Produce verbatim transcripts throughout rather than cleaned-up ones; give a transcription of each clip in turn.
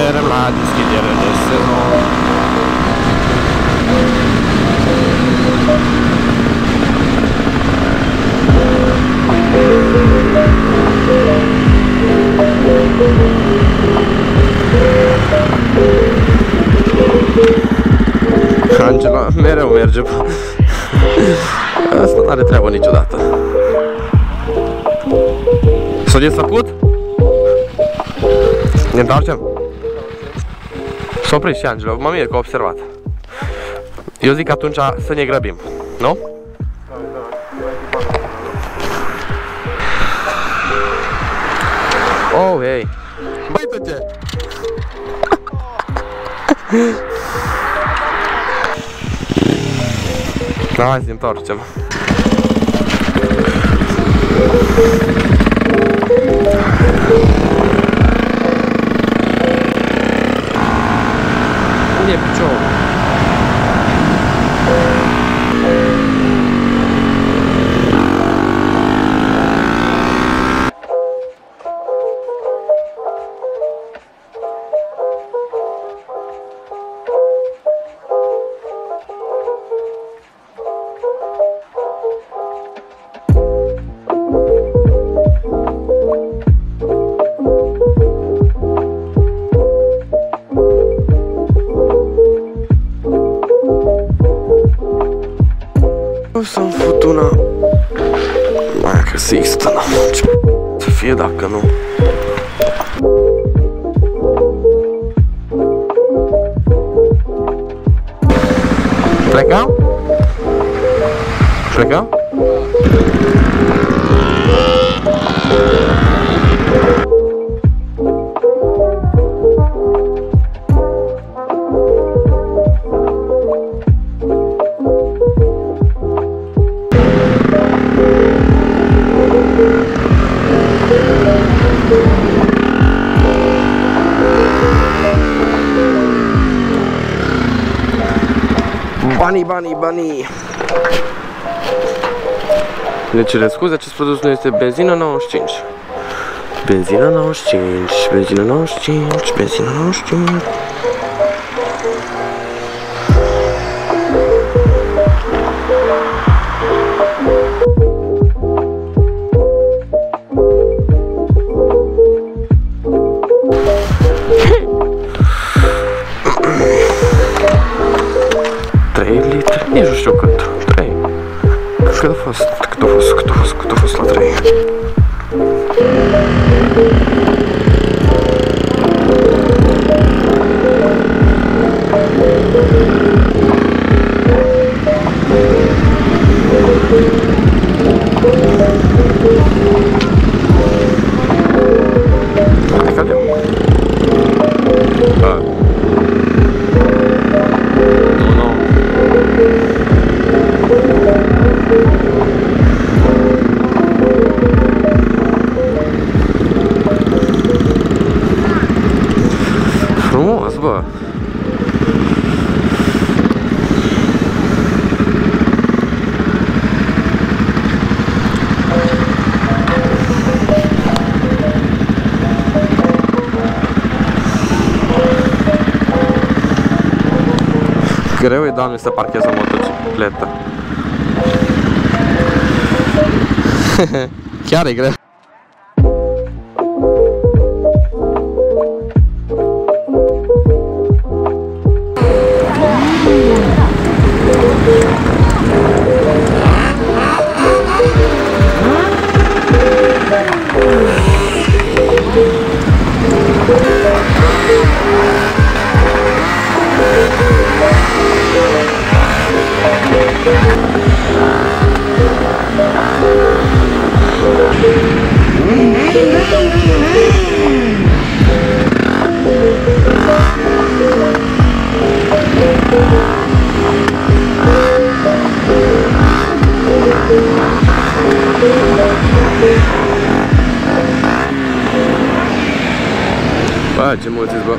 Merem la deschidere de sezon. Angela mereu merge pe... Asta n-are treabă niciodată. S-a desfăcut? Ne întoarcem? S-a oprit și Angela, mă mir că a observat. Eu zic atunci să ne grăbim, nu? Oh, hei! Băi, uite-te! Da, hai să ne întoarcem. Unde e piciorul? Să-mi fut una. Mai că există, n-am ce să fie dacă nu. Plecăm? Plecăm? Banii, banii, banii. Ne cere scuze, acest produs nu este benzină nouăzeci și cinci. Benzină nouăzeci și cinci, benzină nouăzeci și cinci, benzină nouăzeci și cinci. trei litri, nici nu știu cât, trei. Cât a fost, cât a fost, cât a fost, cât a fost la trei. Hai că vedem. Frumos, bă! Greu e, Doamne, să parchezi o motocicletă. Chiar e greu. Bă, ce mulți bă!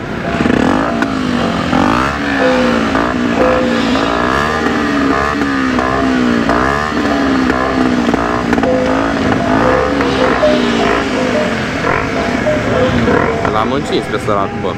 La Am încins pe săracul, bă.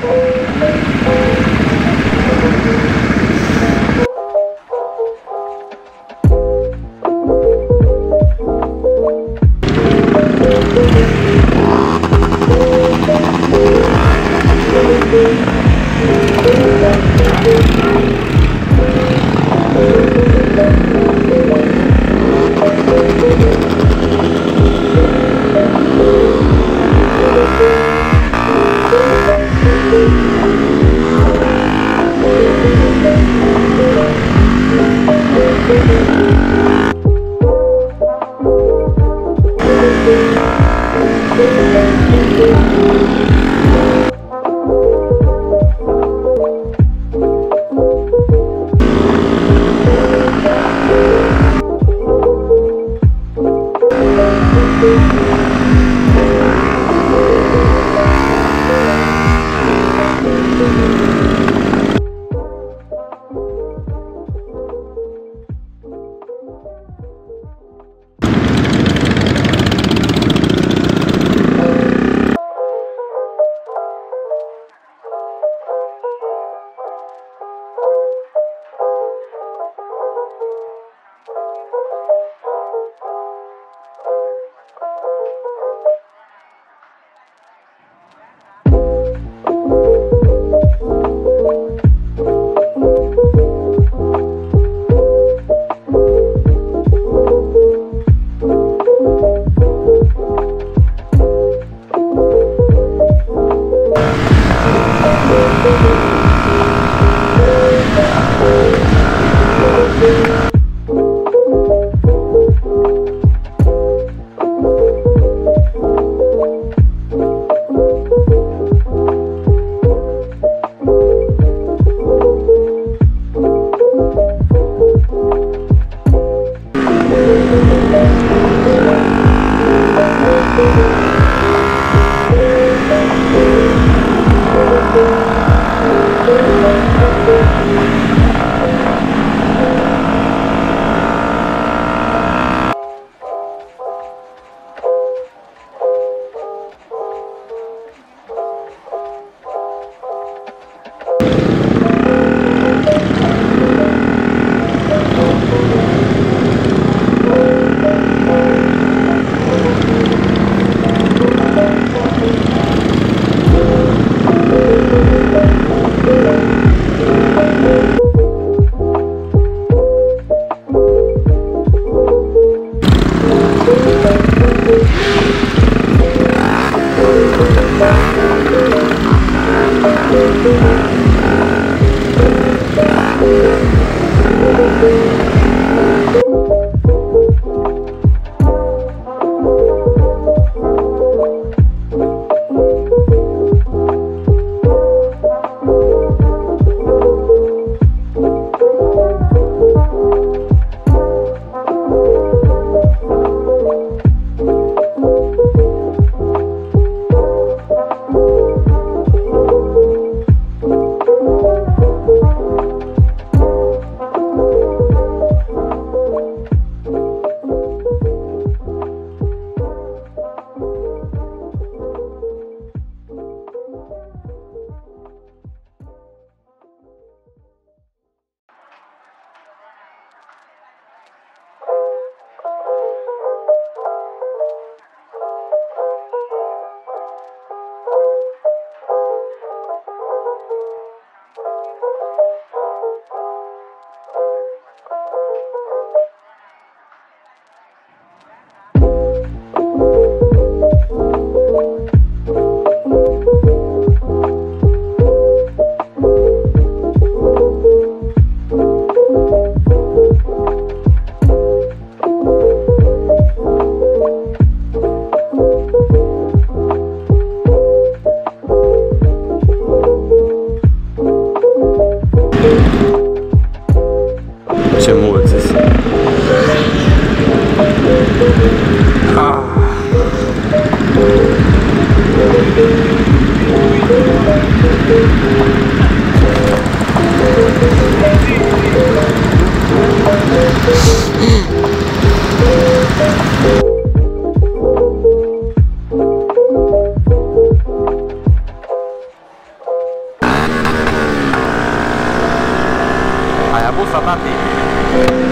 Forza, tati.